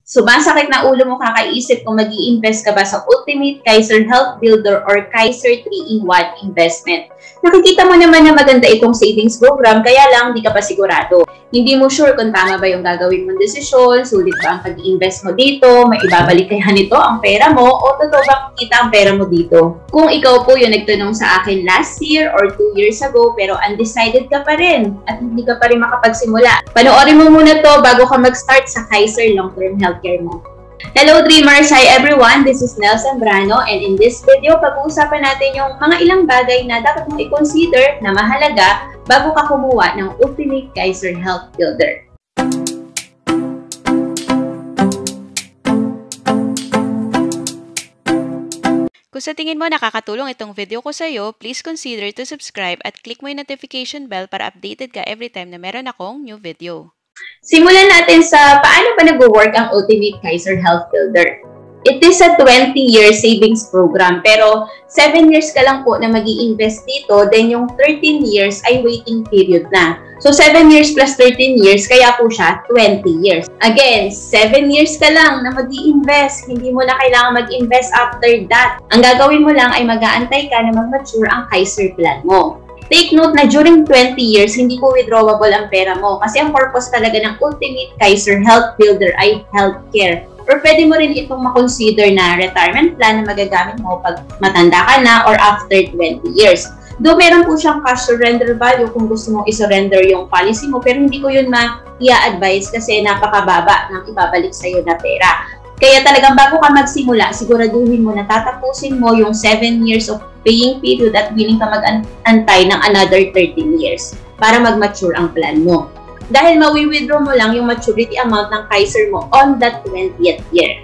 Sumasakit na ulo mo kakaisip kung mag-i-invest ka ba sa Ultimate Kaiser Health Builder or Kaiser 3-in-1 investment. Nakikita mo naman na maganda itong savings program, kaya lang di ka pa sigurado. Hindi mo sure kung tama ba yung gagawin mong desisyon, sulit ba ang pag-i-invest mo dito, may ibabalik kaya nito ang pera mo, o totoo ba kita ang pera mo dito. Kung ikaw po yung nagtanong sa akin last year or 2 years ago pero undecided ka pa rin at hindi ka pa rin makapagsimula, panoorin mo muna to bago ka mag-start sa Kaiser Long-Term Healthcare mo. Hello Dreamers! Hi everyone! This is Nel Zambrano, and in this video, pag-uusapan natin yung mga ilang bagay na dapat mong i-consider na mahalaga bago ka kumuha ng Ultimate Kaiser Health Builder. Kung sa tingin mo nakakatulong itong video ko sa iyo, please consider to subscribe at click mo yung notification bell para updated ka every time na meron akong new video. Simulan natin sa paano ba nag-work ang Ultimate Kaiser Health Builder. It is a 20-year savings program, pero 7 years ka lang po na mag-i-invest dito, then yung 13 years ay waiting period na. So 7 years plus 13 years, kaya po siya 20 years. Again, 7 years ka lang na mag-i-invest, hindi mo na kailangan mag-invest after that. Ang gagawin mo lang ay mag-aantay ka na mag-mature ang Kaiser plan mo. Take note na during 20 years, hindi po withdrawable ang pera mo kasi ang purpose talaga ng Ultimate Kaiser Health Builder ay healthcare. Or pwede mo rin itong makonsider na retirement plan na magagamit mo pag matanda ka na or after 20 years. Though meron po siyang cash surrender value kung gusto mong i-surrender yung policy mo, pero hindi ko yun ma-i-advise kasi napakababa ng ibabalik sa'yo na pera. Kaya talagang bago ka magsimula, siguraduhin mo na tatapusin mo yung 7 years of paying period at willing ka mag-antay ng another 13 years para mag-mature ang plan mo. Dahil mawi-withdraw mo lang yung maturity amount ng Kaiser mo on that 20th year.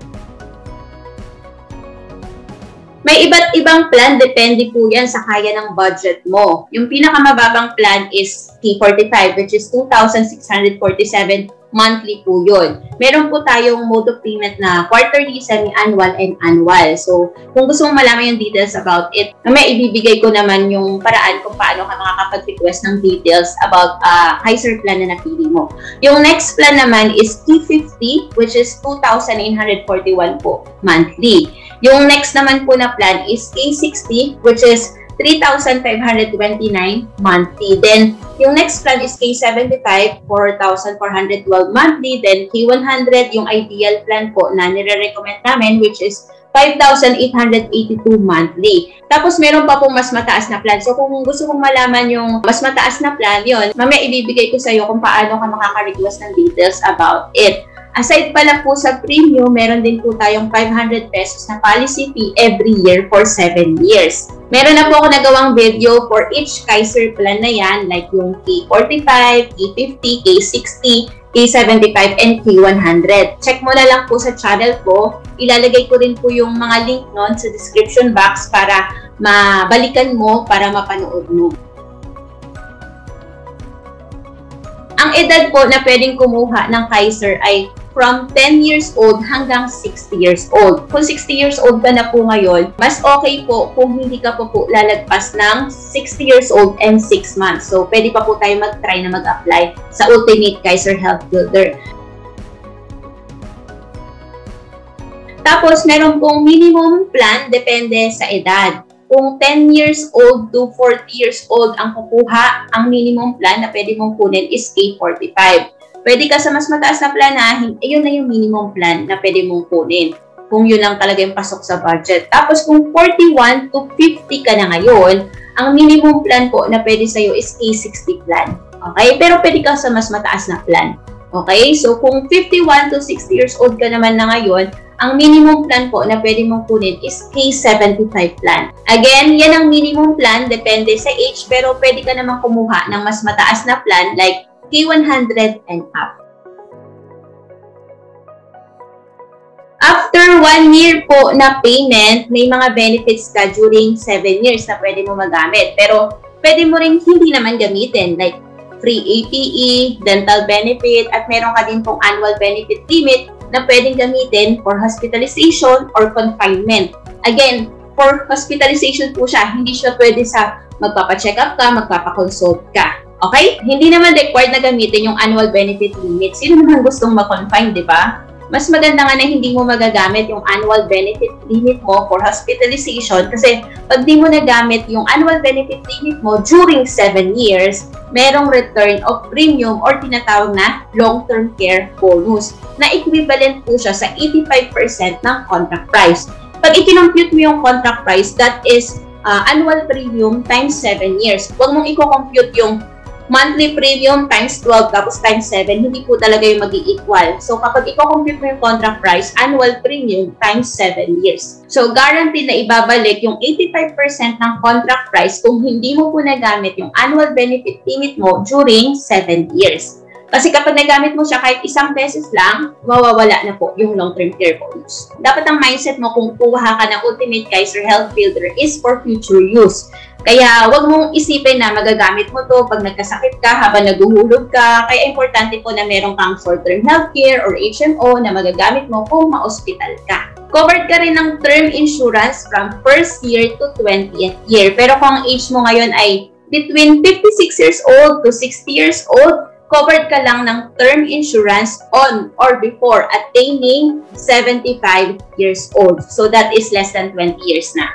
May iba't ibang plan, depende po yan sa kaya ng budget mo. Yung pinakamababang plan is K45, which is 2,647 monthly po yun. Meron po tayong mode of payment na quarterly, semi-annual, and annual. So, kung gusto mong malaman yung details about it, may ibibigay ko naman yung paraan kung paano ka makakapag-request ng details about Kaiser plan na napili mo. Yung next plan naman is K50, which is 2,941 po monthly. Yung next naman po na plan is K60, which is 3,529 monthly. Then, yung next plan is K75, 4,412 monthly. Then, K100, yung ideal plan po na nire-recommend namin, which is 5,882 monthly. Tapos, meron pa pong mas mataas na plan. So, kung gusto kong malaman yung mas mataas na plan, yun, mamaya ibibigay ko sa iyo kung paano ka makaka-request ng details about it. Aside pala po sa premium, meron din po tayong 500 pesos na policy fee every year for 7 years. Meron na po ako nagawang video for each Kaiser plan na yan, like yung K45, K50, K60, K75, and K100. Check mo na lang po sa channel ko. Ilalagay ko rin po yung mga link nun sa description box para mabalikan mo, para mapanood mo. Ang edad po na pwedeng kumuha ng Kaiser ay from 10 years old hanggang 60 years old. Kung 60 years old ka na po ngayon, mas okay po kung hindi ka po lalagpas ng 60 years old and 6 months. So, pwede pa po tayo mag-try na mag-apply sa Ultimate Kaiser Health Builder. Tapos, meron pong minimum plan depende sa edad. Kung 10 years old to 40 years old ang kukuha, ang minimum plan na pwede mong kunin is K45. Pwede ka sa mas mataas na plan na, yun na yung minimum plan na pwede mong kunin. Kung yun lang talaga yung pasok sa budget. Tapos kung 41 to 50 ka na ngayon, ang minimum plan po na pwede sa'yo is K60 plan. Okay? Pero pwede ka sa mas mataas na plan. Okay? So kung 51 to 60 years old ka naman na ngayon, ang minimum plan po na pwede mong kunin is K75 plan. Again, yan ang minimum plan, depende sa age, pero pwede ka naman kumuha ng mas mataas na plan like K100 and up. After 1 year po na payment, may mga benefits ka during 7 years na pwede mo magamit. Pero pwede mo rin hindi naman gamitin like free APE, dental benefit, at meron ka din pong annual benefit limit na pwedeng gamitin for hospitalization or confinement. Again, for hospitalization po siya, hindi siya pwede sa magpapa-check up ka, magpapa-consult ka. Okay? Hindi naman required na gamitin yung annual benefit limit. Sino naman gustong ma-confine, di ba? mas maganda nga na hindi mo magagamit yung annual benefit limit mo for hospitalization kasi pag di mo nagamit yung annual benefit limit mo during 7 years, merong return of premium or tinatawag na long-term care bonus na equivalent po siya sa 85% ng contract price. Pag ikinompute mo yung contract price, that is annual premium times 7 years. Huwag mong i-compute yung monthly premium times 12 tapos times 7, hindi po talaga yung mag-i-equal. So, kapag i-compute mo yung contract price, annual premium times 7 years. So, guaranteed na ibabalik yung 85% ng contract price kung hindi mo po nagamit yung annual benefit limit mo during 7 years. Kasi kapag nagamit mo siya kahit isang beses lang, mawawala na po yung long-term care bonus. Dapat ang mindset mo kung kuha ka ng Ultimate Kaiser Health Builder is for future use. Kaya wag mong isipin na magagamit mo to pag nagkasakit ka habang naguhulog ka. Kaya importante po na meron kang short-term healthcare or HMO na magagamit mo kung ma-hospital ka. Covered ka rin ng term insurance from 1st year to 20th year. Pero kung ang age mo ngayon ay between 56 years old to 60 years old, covered ka lang ng term insurance on or before attaining 75 years old. So that is less than 20 years na.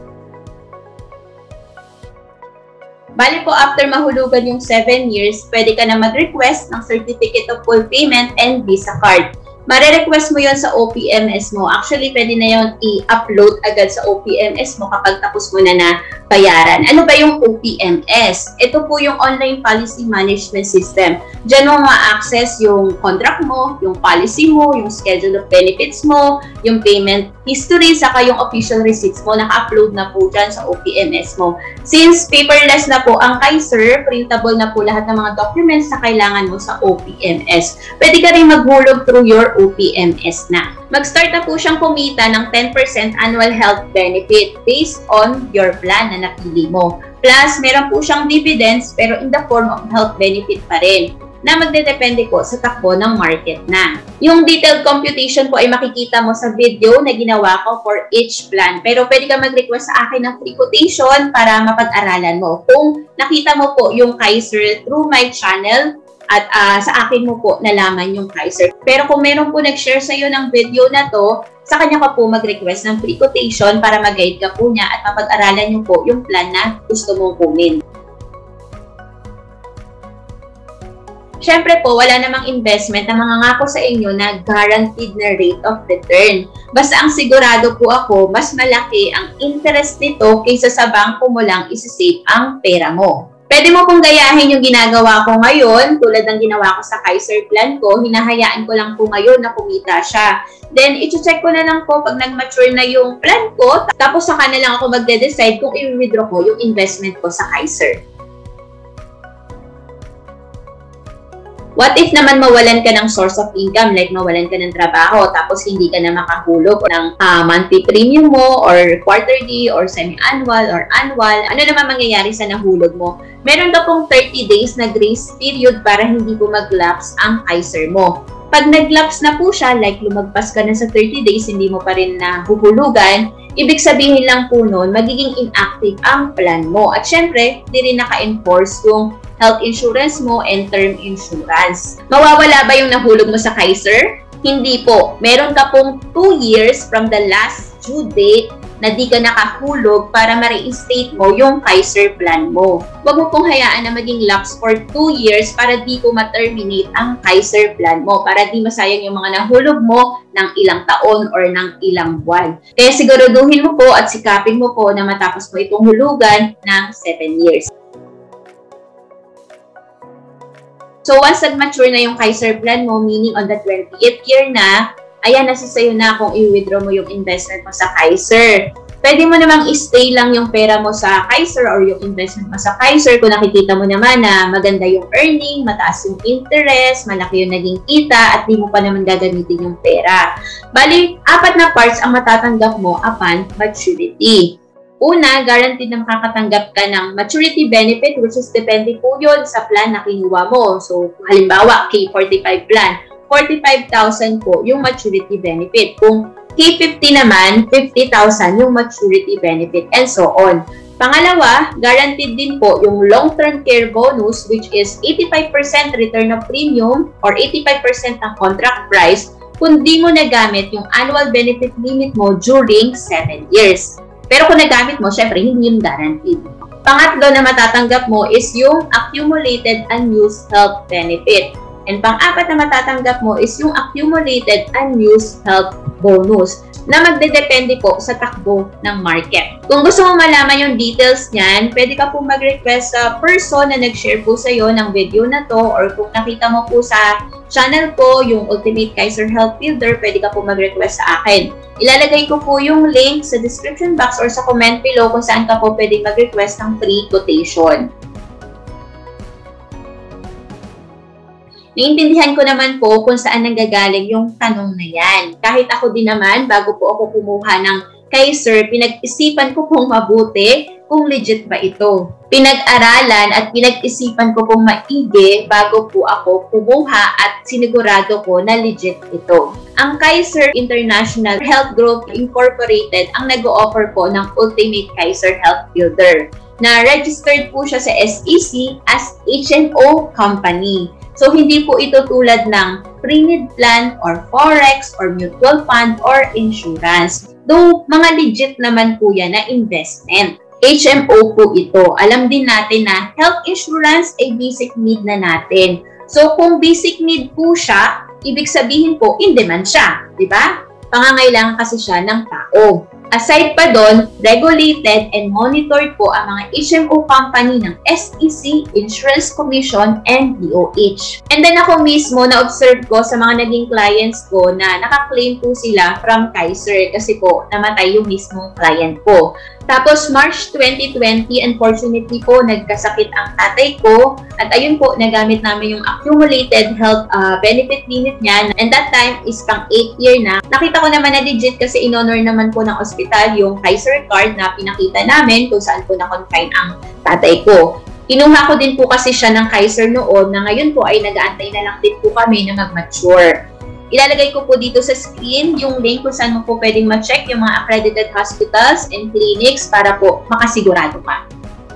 Bali po, after mahulugan yung 7 years, pwede ka na mag-request ng Certificate of Full Payment and Visa Card. Mare-request mo yon sa OPMS mo. Actually, pwede na yon i-upload agad sa OPMS mo kapag tapos mo na bayaran. Ano ba yung OPMS? Ito po yung Online Policy Management System. Diyan mo ma-access yung contract mo, yung policy mo, yung schedule of benefits mo, yung payment history, saka yung official receipts mo. Naka-upload na po dyan sa OPMS mo. Since paperless na po ang Kaiser, printable na po lahat ng mga documents na kailangan mo sa OPMS. Pwede ka rin maghulog through your OPMS na. Mag-start na po siyang kumita ng 10% annual health benefit based on your plan na napili mo. Plus, meron po siyang dividends pero in the form of health benefit pa rin na magdedepende po sa takbo ng market na. Yung detailed computation po ay makikita mo sa video na ginawa ko for each plan. Pero pwede ka mag-request sa akin ng free quotation para mapag-aralan mo. Kung nakita mo po yung Kaiser through my channel, at sa akin mo po nalaman yung Kaiser. Pero kung meron po nag-share sa iyo ng video na to, sa kanya ka po mag-request ng free quotation para mag-guide ka po niya at mapag-aralan niyo po yung plan na gusto mong kunin. Siyempre po, wala namang investment na mangangako sa inyo na guaranteed na rate of return. Basta ang sigurado po ako, mas malaki ang interest nito kaysa sa bangko mo lang isi-save ang pera mo. Pwede mo pong gayahin yung ginagawa ko ngayon, tulad ng ginawa ko sa Kaiser plan ko, hinahayaan ko lang po ngayon na kumita siya. Then, i-check ko na lang po pag nag-mature na yung plan ko, tapos saka na lang ako magde-decide kung i-withdraw ko yung investment ko sa Kaiser. What if naman mawalan ka ng source of income, like mawalan ka ng trabaho, tapos hindi ka na makahulog ng monthly premium mo, or quarterly, or semi-annual, or annual? Ano naman mangyayari sa nahulog mo? Meron ka pong 30 days na grace period para hindi po mag-lapse ang Kaiser mo. Pag nag-lapse na po siya, like lumagpas ka na sa 30 days, hindi mo pa rin nahuhulugan, ibig sabihin lang po nun, magiging inactive ang plan mo. At syempre, di rin naka-enforce yung health insurance mo and term insurance. Mawawala ba yung nahulog mo sa Kaiser? Hindi po. Meron ka pong 2 years from the last due date na di ka nakahulog para ma-reinstate mo yung Kaiser plan mo. Huwag mo pong hayaan na maging lapse for 2 years para di po ma-terminate ang Kaiser plan mo, para di masayang yung mga nahulog mo ng ilang taon or ng ilang buwan. Kaya siguraduhin mo po at sikapin mo po na matapos mo itong hulugan ng 7 years. So, once nag-mature na yung Kaiser plan mo, meaning on the 20th year na, ayan, nasa sayo na kung i-withdraw mo yung investment mo sa Kaiser. Pwede mo namang i-stay lang yung pera mo sa Kaiser or yung investment mo sa Kaiser kung nakikita mo naman na maganda yung earning, mataas yung interest, malaki yung naging kita, at di mo pa naman gagamitin yung pera. Bali, 4 na parts ang matatanggap mo upon maturity. Una, guaranteed na makakatanggap ka ng maturity benefit, which is depende po yun sa plan na kinuha mo. So, halimbawa, K45 plan, 45,000 po yung maturity benefit. Kung K50 naman, 50,000 yung maturity benefit, and so on. Pangalawa, guaranteed din po yung long-term care bonus, which is 85% return of premium or 85% ng contract price kung di mo nagamit yung annual benefit limit mo during 7 years. Pero kung nagamit mo, syempre, hindi yung guaranteed. Pangatlo na matatanggap mo is yung accumulated unused health benefit. And pang-apat na matatanggap mo is yung accumulated unused health bonus na magdedepende po sa takbo ng market. Kung gusto mo malaman yung details niyan, pwede ka po mag-request sa person na nag-share po sa iyo ng video na to, or kung nakita mo po sa channel ko, yung Ultimate Kaiser Health Builder, pwede ka po mag-request sa akin. Ilalagay ko po yung link sa description box or sa comment below kung saan ka po pwede mag-request ng free quotation. Naiintindihan ko naman po kung saan nanggagaling yung tanong na yan. Kahit ako din naman, bago po ako kumuha ng Kaiser, pinag-isipan ko pong mabuti kung legit ba ito. Pinag-aralan at pinag-isipan ko pong maigi bago po ako kumuha at sinigurado ko na legit ito. Ang Kaiser International Health Group Incorporated ang nag-o-offer po ng Ultimate Kaiser Health Builder na registered po siya sa SEC as HMO company. So, hindi po ito tulad ng pre-need plan or forex or mutual fund or insurance. Though, mga legit naman po yan na investment. HMO po ito. Alam din natin na health insurance ay basic need na natin. So, kung basic need po siya, ibig sabihin po, in demand siya. Diba? Pangangailangan kasi siya ng tao. Aside pa doon, regulated and monitored po ang mga HMO company ng SEC, Insurance Commission, and DOH. And then ako mismo, na-observe ko sa mga naging clients ko na nakaklaim po sila from Kaiser kasi po namatay yung mismong client ko. Tapos March 2020, unfortunately po, nagkasakit ang tatay ko at ayun po, nagamit namin yung accumulated health benefit limit niya, and that time is pang 8th year na. Nakita ko naman na legit kasi in-honor naman po ng ospital yung Kaiser card na pinakita namin kung saan po na-confine ang tatay ko. Kinuha ko din po kasi siya ng Kaiser noon na ngayon po ay nag-aantay na lang din po kami na mag-mature. Ilalagay ko po dito sa screen yung link kung saan mo po pwedeng ma-check yung mga accredited hospitals and clinics para po makasigurado ka.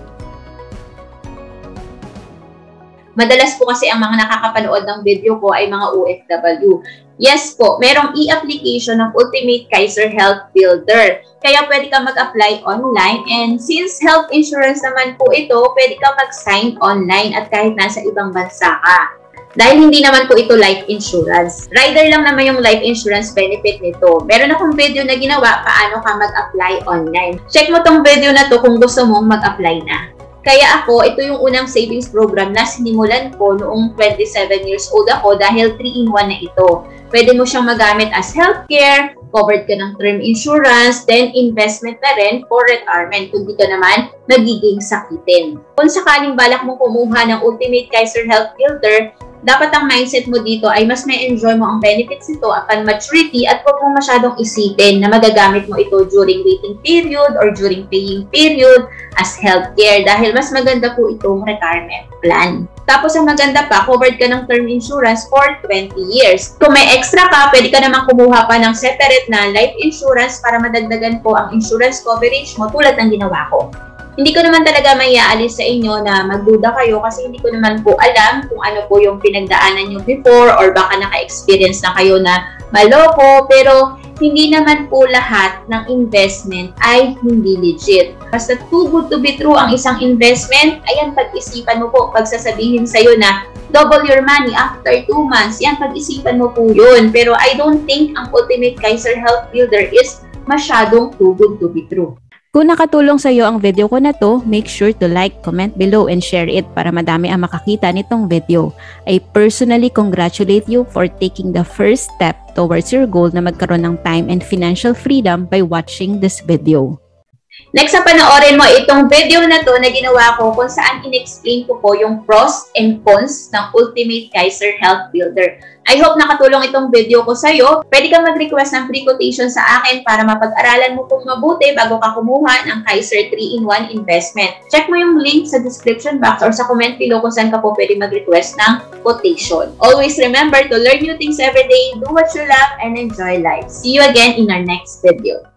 Madalas po kasi ang mga nakakapanood ng video ko ay mga OFW. Yes po, merong e-application ng Ultimate Kaiser Health Builder. Kaya pwede ka mag-apply online, and since health insurance naman po ito, pwede ka mag-sign online at kahit nasa ibang bansa ka. Dahil hindi naman po ito life insurance. Rider lang naman yung life insurance benefit nito. Meron akong video na ginawa paano ka mag-apply online. Check mo tong video na to kung gusto mong mag-apply na. Kaya ako, ito yung unang savings program na sinimulan ko noong 27 years old ako dahil 3-in-1 na ito. Pwede mo siyang magamit as healthcare, covered ka ng term insurance, then investment na rin for retirement kung di ka naman magiging sakitin. Kung sakaling balak mong kumuha ng Ultimate Kaiser Health Builder, dapat ang mindset mo dito ay mas may enjoy mo ang benefits nito upon maturity at huwag mo masyadong isipin na magagamit mo ito during waiting period or during paying period as healthcare dahil mas maganda po itong retirement plan. Tapos ang maganda pa, covered ka ng term insurance for 20 years. Kung may extra ka, pwede ka naman kumuha pa ng separate na life insurance para madagdagan po ang insurance coverage mo tulad ng ginawa ko. Hindi ko naman talaga maiaalis sa inyo na magduda kayo kasi hindi ko naman po alam kung ano po yung pinagdaanan nyo before or baka naka-experience na kayo na maloko, pero hindi naman po lahat ng investment ay hindi legit. Basta too good to be true ang isang investment, ayan, pag-isipan mo po, pagsasabihin sa'yo na double your money after 2 months, yan, pag-isipan mo po yun. Pero I don't think ang Ultimate Kaiser Health Builder is masyadong too good to be true. Kung nakatulong sa iyo ang video ko na to, make sure to like, comment below, and share it para madami ang makakita nitong video. I personally congratulate you for taking the first step towards your goal na magkaroon ng time and financial freedom by watching this video. Next na panoorin mo itong video na to na ginawa ko kung saan in-explain ko po yung pros and cons ng Ultimate Kaiser Health Builder. I hope nakatulong itong video ko sa'yo. Pwede kang mag-request ng free quotation sa akin para mapag-aralan mo kung mabuti bago ka kumuha ng Kaiser 3-in-1 investment. Check mo yung link sa description box or sa comment below kung saan ka po pwede mag-request ng quotation. Always remember to learn new things every day, do what you love, and enjoy life. See you again in our next video.